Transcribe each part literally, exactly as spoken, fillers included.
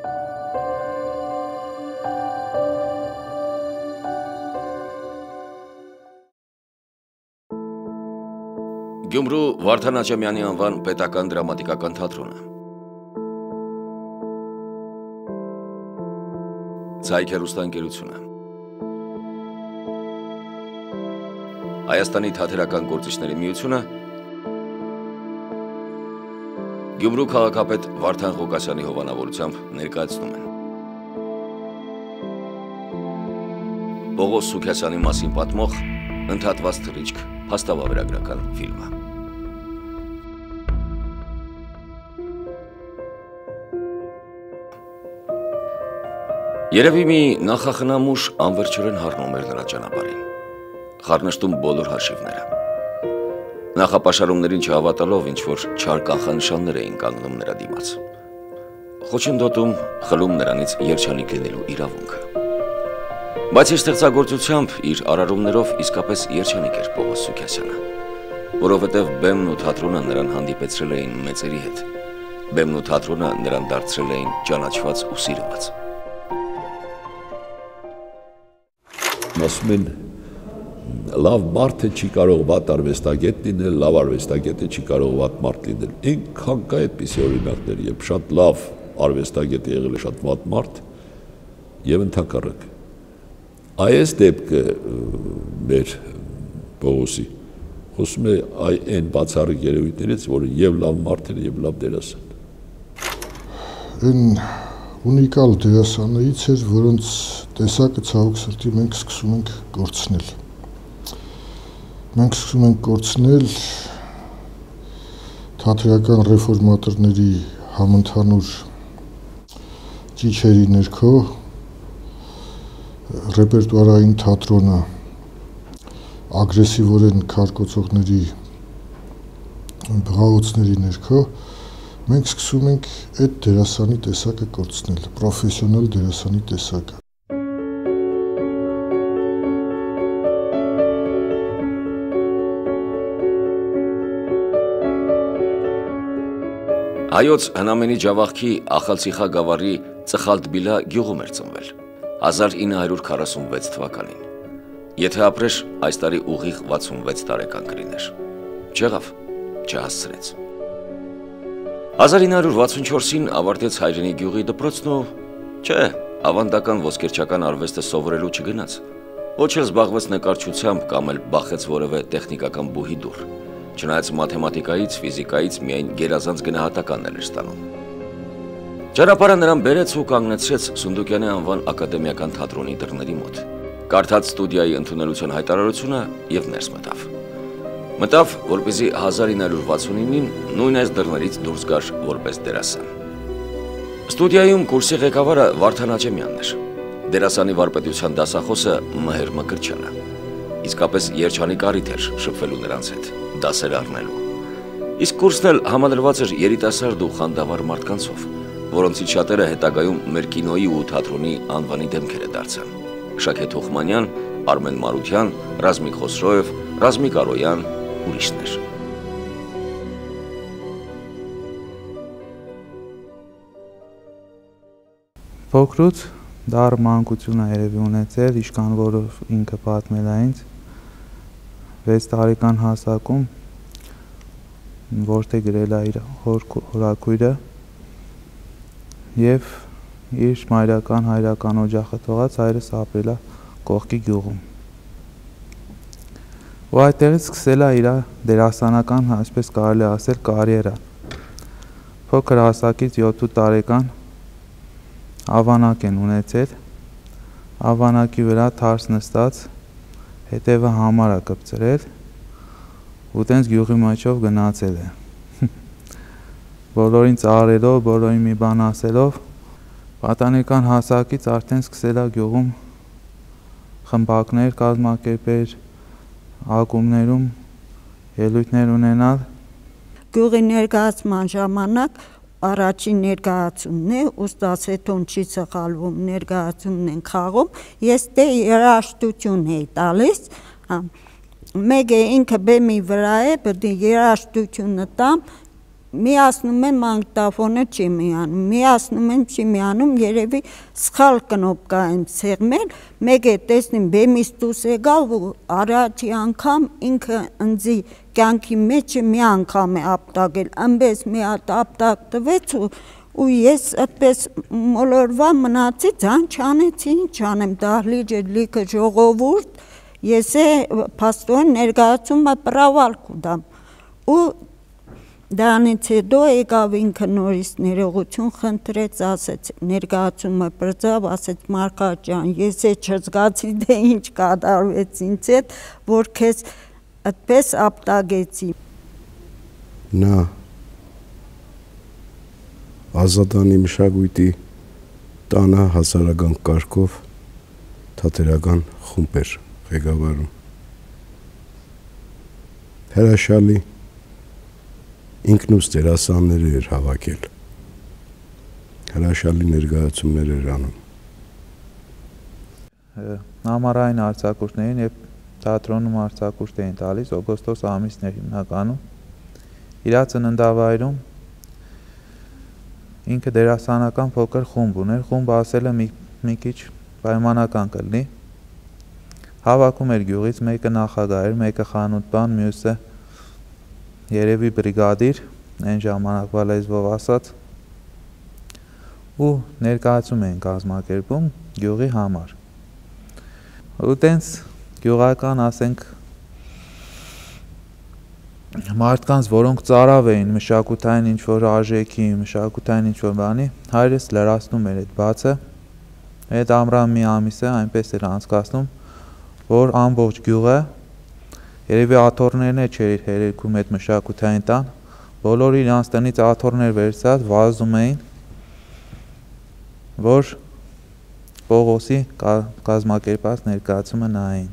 Գյումրու Վարդան Աճեմյանի անվան պետական դրամատիկական թատրոնը։ Ցայք հեռուստաընկերությունը։ Հայաստանի թատերական գործիչների միությունը, Գյումրու քաղաքապետ Վարդան Ղուկասյանի հովանավորությամբ ներկայացնում են Պողոս Սուքիասյանի մասին պատմող ընդհատված թռիչք փաստավավերագրական ֆիլմը։ Երևի մի նախախնամուշ անվերջորեն հառնում էր նրա ճանապարհին, խառնշտում բոլոր հաշիվները։ Նախապաշարումներին չհավատալով ինչ-որ չար կանխանշաններ էին կանգնում նրա դիմաց, խոչընդոտում, խլում նրանից երջանիկ լինելու իրավունքը։ Բայց իր ստեղծագործությամբ, իր արարումներով իսկապես երջանիկ էր Պողոս Սուքիասյանը, որովհետև բեմն ու թատրոնը նրան հանդիպեցրել էին մեծերի հետ, բեմն ու թատրոնը նրան դարձրել էին ճանաչված ու սիրված։ Ասում են, լավ մարդը չի կարող վատ արվեստագետ լինել, լավ արվեստագետը չի կարող վատ մարդ լինել։ Այնքան կա այդպիսի օրինակներ, երբ շատ լավ արվեստագետը եղել է շատ վատ մարդ եւ ընդհակառակը։ Այս դեպքը մեր Պողոսի խոսում է այն բացառիկ երևույթներից, որը եւ լավ մարդ էր եւ լավ դերասան։ Այն ունիկալ դերասաններից էր, որոնց տեսակը ցավոք սրտի մենք սկսում ենք կորցնել։ Մենք սկսում ենք կորցնել թատերական ռեֆորմատորների համընդհանուր ճիչերի ներքո ռեպերտուարային թատրոնը ագրեսիվորեն քարկոծողների բղավոցների ներքո մենք սկսում ենք այդ դերասանի տեսակը կորցնել, պրոֆեսիոնալ դերասանի տեսակը։ Հայոց հնամենի ջավախքի Ախալցիխա գավառի Ծխալտբիլա գյուղում էր ծնվել հազար ինը հարյուր քառասունվեց թվականին։ Եթե ապրեր, այս տարի ուղիղ վաթսունվեց տարեկան կլիներ։ Չեղավ, չհասցրեց։ հազար ինը հարյուր վաթսունչորսին ավարտեց հայրենի գյուղի դպրոցն ու չէ, ավանդական ոսկերչական արվեստը սովորելու չգնաց։ Ոչ էլ զբաղվեց նկարչությամբ կամ էլ բախեց որևէ տեխնիկական բուհի դուռ, չնայած մաթեմատիկայից, ֆիզիկայից միայն գերազանց գնահատականներ էր ստանում։ Ճանապարհը նրան բերեց ու կանգնեցրեց Սունդուկյանի անվան ակադեմիական թատրոնի դռների մոտ։ Կարդաց ստուդիայի ընդունելության հայտարարությունը եւ ներս մտավ։ Մտավ, որպեսզի հազար ինը հարյուր վաթսունինին նույն այս դռներից դուրս գար որպես դերասան։ Ստուդիայում կուրսի ղեկավարը Վարդան Աճեմյանն էր, դերասանի վարպետության դասախոսը Մհեր Մկրտչյանը։ Իսկապես երջանիկ առիթ էր շփվելու նրանց հետ, դասեր առնելու։ Իսկ կուրսն էլ համալրված էր երիտասարդ ու խանդավառ մարդկանցով, որոնցից շատերը հետագայում մեր կինոյի ու թատրոնի անվանի դեմքերը դարձան։ Շաքե Թուխմանյան, Արմեն Մարության, Ռազմիկ Խոսրոև, Ռազմիկ Արոյան, ուրիշներ։ Փոքրուց դառ մանկություն է երևի ունեցել, իշքան որով ինքը պատմել է ինձ, վեց տարեկան հասակում, որտեղ գրել է իր հորաքույրը և իր մայրական հայրական օջախը թողած հայրս ապրել է կողքի գյուղում։ Ու այդտեղից սկսել է իր դերասանական, այսպես կարելի ասել, կարիերան։ Փոքր հասակից յոթ տարեկան ավանակ են ունեցել, ավանակի վրա թարս նստած հետևը համար է կպցրել ու տենց գյուղի մեջով գնացել է։ Բոլորին ծաղրելով, բոլորին մի բան ասելով, պատանեկան հասակից արդեն սկսել է գյուղում խմբակներ կազմակերպել, ակումբներում ելույթներ ունենալ։ Գյուղի ներկայացման ժամանակ առաջին ներկայացումն է, ուստաց հետոն չի սխալվում, ներկայացումն են խաղում, ես դե երաժշտություն էի տալիս, մեկ է ինքը բեմի վրա է, պետք է երաժշտությունը տամ, միացնում են մագնիտոֆոնը չի միանում, միացնում են չի միանում, երևի սխալ կնոպկա են սեղմել, մեկ է տեսնին բեմից դուրս եկավ ու առաջի անգամ ինքը ընձի կյանքի մեջը մի անգամ է ապտակել, այնպես մի հատ ապտակ տվեց ու ու ես այդպես մոլորվա մնացի, ձան չանեցի, ինչ անեմ, դահլիճը լիքը ժողովուրդ, ես է փաստորեն ներկայացումը պրավալ կուտամ ու դրանից հետո եկավ ինքը նորից ներողություն խնդրեց, ասեց ներկայացումը բրձավ, ասեց Մարգարիտ ջան, ես է չզգացի թե ինչ կատարվեց ինձ հետ, որ քեզ այդպես ապտագեցի։ Նա Ազատանի մշակույթի տանը հասարակական կարգով թատերական խումբ էր ղեկավարում։ Հրաշալի ինքնուս դերասաններ էր հավաքել, հրաշալի ներկայացումներ էր անում։ Համառային արձակուրդներին և թատրոնում արձակուրդ էին տալիս օգոստոս ամիսներ հիմնականում։ Իր ծննդավայրում ինքը դերասանական փոքր խումբ ուներ, խումբը ասելը մի, մի քիչ պայմանական կլինի։ Հավաքում էր գյուղից, մեկը նախագահ էր, մեկը խանութբան, մյուսը երևի բրիգադիր, այն ժամանակվա լեզվով ասած, ու ներկայացում էին կազմակերպում գյուղի համար։ Ու տենց գյուղական, ասենք, մարդկանց, որոնք ծարավ էին մշակութային ինչ-որ արժեքի, մշակութային ինչ-որ բանի, հայրս լրացնում էր այդ բացը, այդ ամռան մի ամիսը այնպես էր անցկացնում, որ ամբողջ գյուղը, երևի աթոռներն է չէր հերերքում այդ մշակութային տան, բոլորը իրանց տնից աթոռներ վերցած վազում էին, որ Պողոսի կազմակերպած ներկայացումը նայեն։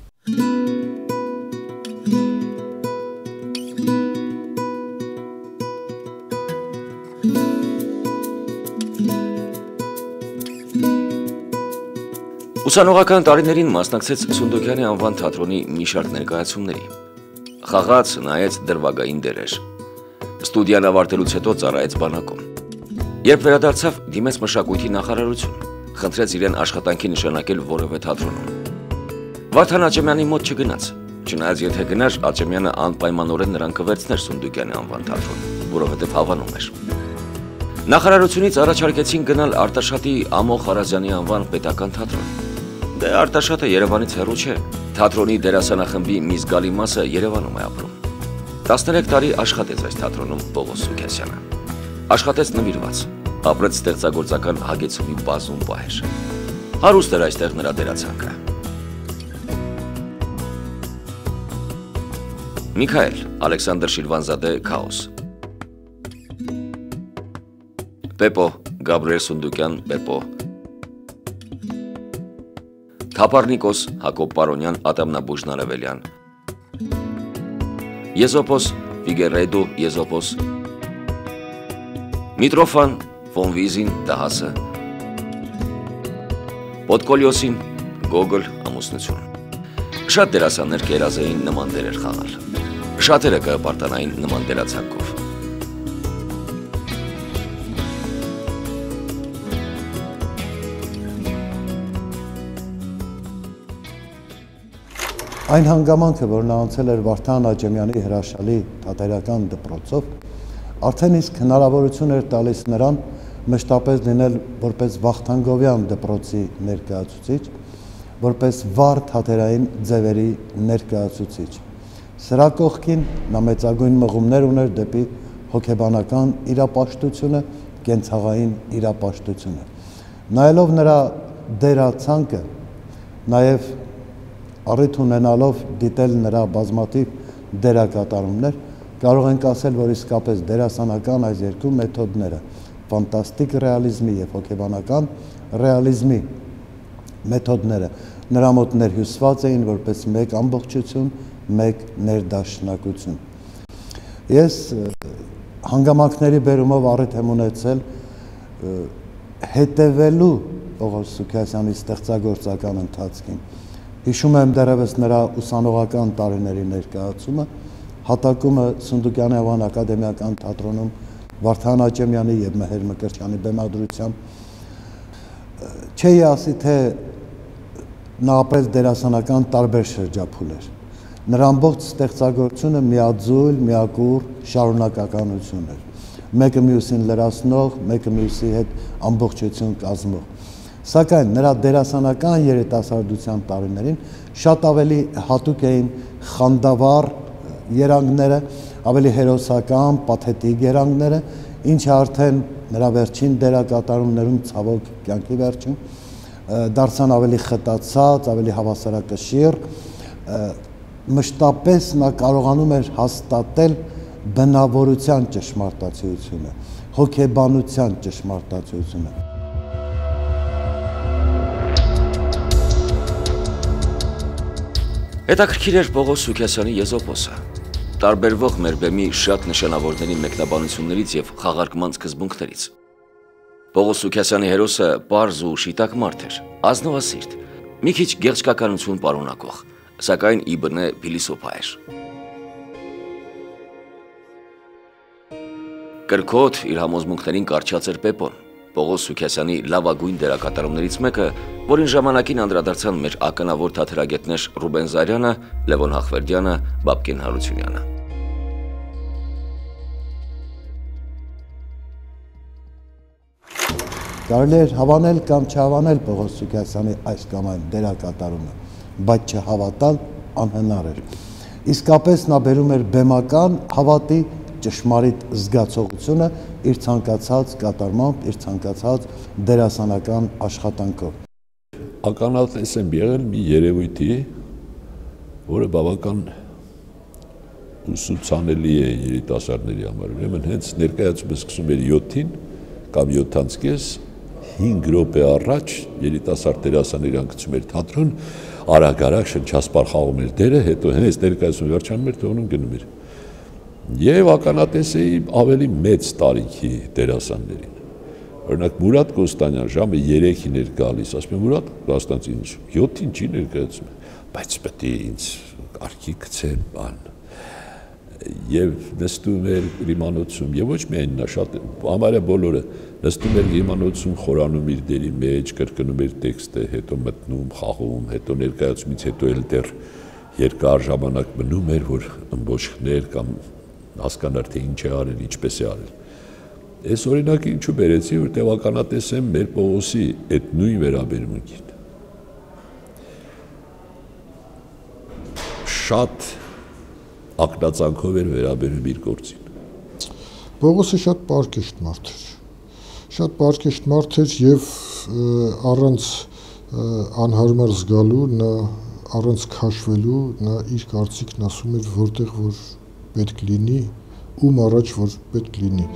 Ուսանողական տարիներին մասնակցեց Սունդուկյանի անվան թատրոնի մի շարք ներկայացումների։ Խաղաց, նայեց դրվագային դերեր։ Ստուդիան ավարտելուց հետո ծառայեց բանակում։ Երբ վերադարձավ, դիմեց մշակույթի նախարարություն, խնդրեց իրեն աշխատանքի նշանակել որևէ թատրոնում։ Վարդան Աճեմյանի մոտ չգնաց, չնայած եթե գնար, Աճեմյանը անպայմանորեն նրան կվերցներ Սունդուկյանի անվան թատրոն, որովհետև հավանում էր։ Նախարարությունից առաջարկեցին գնալ Արտաշատի Ամո Խարազյանի անվան պետական թատրոն։ Դե Արտաշատը Երևանից հեռու չէ, թատրոնի դերասանախմբի մի զգալի մասը Երևանում է ապրում։ տասներեք տարի աշխատեց այս թատրոնում Պողոս Սուքիասյանը։ Աշխատեց նվիրված, ապրեց ստեղծագործական հագեցումի բազում պահեր։ Հարուստ էր այստեղ նրա դերացանքը։ Միքայել Ալեքսանդր Շիրվանզադե Քաոս։ Պեպո Գաբրիել Սունդուկյան Պեպո։ Թապարնիկոս Հակոբ Պարոնյան Ատամնաբույժ Նարևելյան։ Եզոպոս Ֆիգերեդո Եզոպոս։ Միտրոֆան Ֆոն Վիզին Դահասը։ Պոդկոլյոսին Գոգոլ ամուսնություն։ Շատ դերասաններ կերազեին նման դերեր խաղալ։ Շատերը կպարտանային նման դերացանկով։ Այն հանգամանքը, որ նա անցել էր Վարդան Աճեմյանի հրաշալի թատերական դպրոցով, արդեն իսկ հնարավորություն էր տալիս նրան մշտապես լինել որպես Վախթանգովյան դպրոցի ներկայացուցիչ, որպես վառ թատերային ձևերի ներկայացուցիչ։ Սրա կողքին նա մեծագույն մղումներ ուներ դեպի հոգեբանական իրապաշտությունը, կենցաղային իրապաշտությունը։ Նայելով նրա դերացանկը, նաև առիթ ունենալով դիտել նրա բազմաթիվ դերակատարումներ, կարող ենք ասել, որ իսկապես դերասանական այս երկու մեթոդները, ֆանտաստիկ ռեալիզմի և հոգեբանական ռեալիզմի մեթոդները նրա մոտ ներհյուսված էին որպես մեկ ամբողջություն, մեկ ներդաշնակություն։ Ես հանգամանքների բերումով առիթ եմ ունեցել հետևելու Պողոս Սուքիասյանի ստեղծագործական ընթացքին։ Հիշում եմ դեռևս նրա ուսանողական տարիների ներկայացումը, հատակումը Սունդուկյանի անվան ակադեմիական թատրոնում Վարդան Աճեմյանի եւ Մեհեր Մկրտչյանի բեմադրությամբ չէի ասի թե նա ապրեց դերասանական տարբեր շրջափուլեր։ Նրա ամբողջ ստեղծագործությունը միաձույլ, միակուր շարունակականություն էր։ Մեկը մյուսին լրացնող, մեկը մյուսի հետ ամբողջություն կազմող։ Սակայն նրա դերասանական երիտասարդության տարիներին շատ ավելի հատուկ էին խանդավառ երանգները, ավելի հերոսական, պաթետիկ երանգները, ինչը արդեն նրա վերջին դերակատարումներում ցավոք կյանքի վերջին դարձան ավելի խտացած, ավելի հավասարակշիռ, մշտապես նա կարողանում էր հաստատել բնավորության ճշմարտացիությունը, հոգեբանության ճշմարտացիությունը։ Հետաքրքիր էր Պողոս Սուքիասյանի Եզոպոսը, տարբերվող մեր բեմի շատ նշանավորների մեկնաբանություններից եւ խաղարկման սկզբունքներից։ Պողոս Սուքիասյանի հերոսը պարզ ու շիտակ մարդ էր, ազնվասիրտ, մի քիչ գեղեցկականություն պարունակող, սակայն ի բնե փիլիսոփա էր։ Կրկոտ իր համոզմունքներին կառչած էր Պեպոն, Պողոս Սուքիասյանի լավագույն դերակատարումներից մեկը, որին ժամանակին անդրադարձան մեր ականավոր թատերագետներ Ռուբեն Զարյանը, Լևոն Հախվերդյանը, Բաբկեն Հարությունյանը։ Կարելի էր հավանել կամ չհավանել Պողոս Սուքիասյանի այս կամ այն դերակատարումը, բայց չհավատալ անհնար էր։ Իսկապես նա բերում էր բեմական հավատի ճշմարիտ զգացողությունը իր ցանկացած կատարմամբ, իր ցանկացած դերասանական աշխատանքով։ Ականատես եմ եղել մի երևույթի, որը բավական ուսուցանելի է երիտասարդների համար։ Ուրեմն հենց ներկայացումը սկսում էր յոթին կամ յոթից կես, հինգ րոպե առաջ երիտասարդ դերասան իրան գցում էր թատրոն, արագ-արագ շնչասպառ խաղում էր դերը, հետո հենց ներկայացումը վերջանում էր, թողնում գնում էր։ Եվ ականատես էի ավելի մեծ տարիքի դերասաններին։ Օրինակ Մուրադ Կոստանյան ժամը երեքին էր գալիս, ասում եմ Մուրադ Կոստանց ինձ յոթին չի ներկայացում, բայց պետք է ինձ կարգի գցեն բան։ Եվ նստում էր Ռիմանոցում, եւ ոչ միայն նա, շատ համարյա բոլորը նստում էր Ռիմանոցում, խորանում իր դերի մեջ, կրկնում էր տեքստը, հետո մտնում, խաղում, հետո ներկայացումից հետո էլ դեռ երկար ժամանակ մնում էր, որ ըմբոշխներ կամ հասկանար թե ինչ է արել, ինչպես է արել։ Այս օրինակը ինչու բերեցի, որտեղ ականատես եմ մեր Պողոսի այդ նույն վերաբերմունքին։ Շատ ակնածանքով էր վերաբերում իր գործին։ Պողոսը շատ պարկեշտ մարդ էր։ Շատ պարկեշտ մարդ էր եւ առանց անհարմար զգալու, նա առանց քաշվելու, նա իր կարծիքն ասում էր որտեղ որ պետք լինի, ում առաջ որ պետք լինի։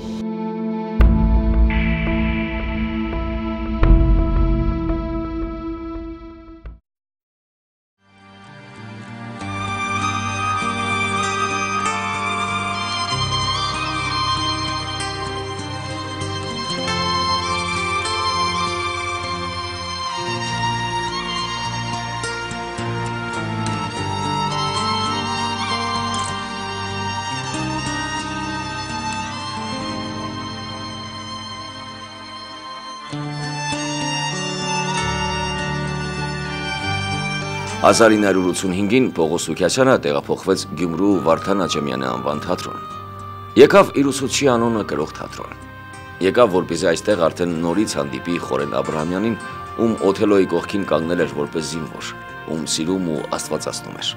հազար ինը հարյուր ութսունհինգին Պողոս Սուքիասյանը տեղափոխվեց Գյումրու Վարդան Աճեմյանի անվան թատրոն։ Եկավ իր ուսուցչի անունը կրող թատրոն։ Եկավ, որպեսզի այստեղ արդեն նորից հանդիպի Խորեն Աբրահամյանին, ում Օթելոյի կողքին կանգնել էր որպես զինվոր, ում սիրում ու աստվածացնում էր։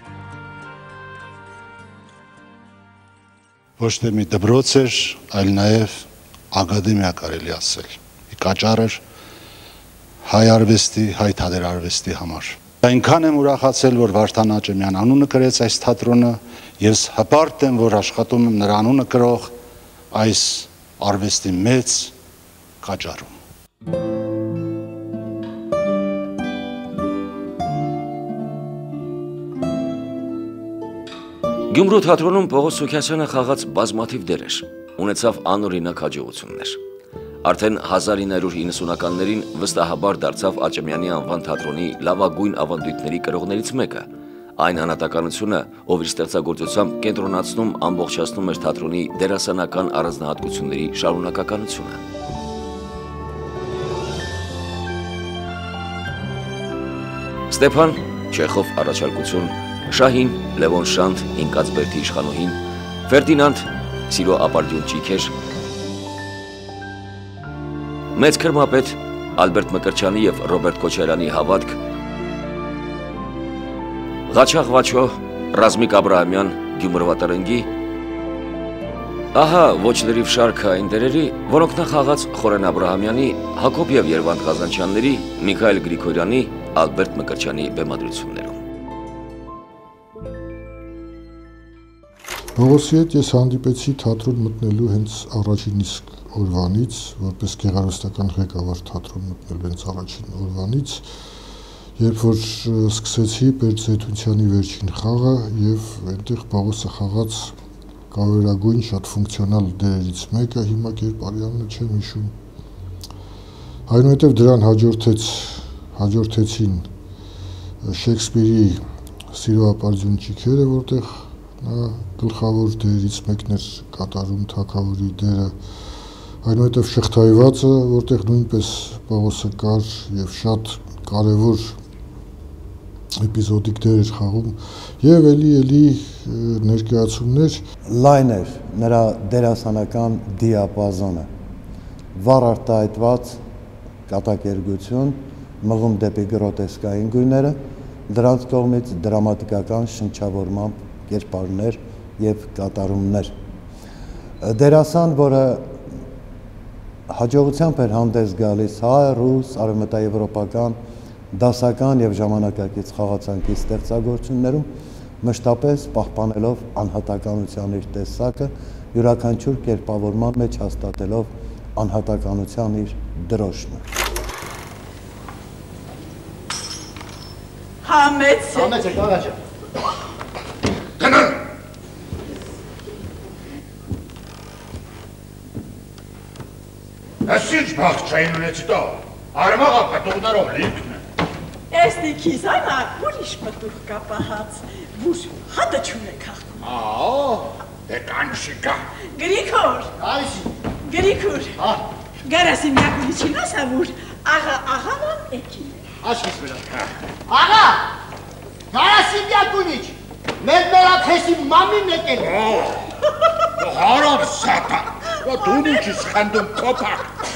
Ոչ թե մի դպրոց էր, այլ նաև ակադեմիա կարելի ասել։ Կաճառ էր հայ արվեստի, հայ թատերարվեստի համար։ Այնքան եմ ուրախացել, որ Վարդան Աճեմյան անունը կրեց այս թատրոնը, ես հպարտ եմ, որ աշխատում եմ նրա անունը կրող այս արվեստի մեծ կաճառում։ Գյումրու թատրոնում Պողոս Սուքիասյանը խաղաց բազմաթիվ դերեր, ունեցավ անօրինակ հաջողություններ։ Արդեն հազար ինը հարյուր իննսունականներին վստահաբար դարձավ Աճեմյանի անվան թատրոնի լավագույն ավանդույթների կրողներից մեկը, Այն հանրատականությունը, ով իր ստեղծագործությամբ կենտրոնացնում ամբողջացնում էր թատրոնի դերասանական առանձնահատկությունների շարունակականությունը։ Ստեփան, Չեխով առաջարկություն, Շահին, Լևոն Շանթ, Ինկացբերդի իշխանուհին, Ֆերդինանդ, Սիրո ապարդյուն ճիքեր, Մեծ քրմապետ Ալբերտ Մկրտչյանի եւ Ռոբերտ Քոչարյանի հավատք, Ղաչաղ Վաչո, Ռազմիկ Աբրահամյան, Գյումրվա տրնգի, ահա ոչ լրիվ շարքը այն դերերի, որոնք նա խաղաց Խորեն Աբրահամյանի, Հակոբ եւ Երվանդ Ղազանչյանների, Միքայել Գրիգորյանի, Ալբերտ Մկրտչյանի բեմադրություններում։ Պողոսի հետ ես հանդիպեցի թատրոն մտնելու հենց առաջին իսկ օրվանից, որպես գեղարվեստական ղեկավար թատրոն մտնելու հենց առաջին օրվանից, երբ որ սկսեցի Պերձեթունցյանի վերջին խաղը եւ այնտեղ Պողոսը խաղաց կարևորագույն շատ ֆունկցիոնալ դերերից մեկը, հիմա կերպարյանն չեմ հիշում։ Այնուհետև դրան հաջորդեց հաջորդեցին Շեքսպիրի Սիրո ապարդյուն ճիքերը, որտեղ նա գլխավոր դերերից մեկն էր կատարում թագավորի դերը, այնուհետև Շղթայվածը, որտեղ նույնպես Պողոսը կար եւ շատ կարևոր էպիզոդիկ դեր էր խաղում եւ էլի էլի ներկայացումներ լայն էր նրա դերասանական դիապազոնը, վառ արտահայտված կատակերգություն, մղում դեպի գրոտեսկային գույները, դրանց կողմից դրամատիկական շնչավորմամբ կերպարներ եւ կատարումներ։ Դերասան, որը հաջողությամբ էր հանդես գալիս հայ, ռուս, արևմտաեվրոպական, դասական եւ ժամանակակից խաղացանկի ստեղծագործություններում, մշտապես պահպանելով անհատականության իր տեսակը, յուրաքանչյուր կերպավորման մեջ հաստատելով անհատականության իր դրոշմը։ Համեց է։ Համեց է, կարաճը։ Գնան։ Ես ինչ բաղջային ունեցի տո, արմաղա պտուղներով լիքն է։ Էստի քիզանա, ուրիշ պտուղ կապահած, որ հատը չունեք հաղթում։ Ահա, դե կանչիկա։ Գրիգոր։ Այսի։ Գրիգոր։ Հա։ Գարասիմյակ ուրիշին ասա, որ աղա աղավան էքին է։ Աշկիս վրա։ Աղա, Գարասիմյակ ունիչ, մեր մերափեսի մամին եկել է։ Հարավ սատան, դու ինչ ես խնդում կոպակ։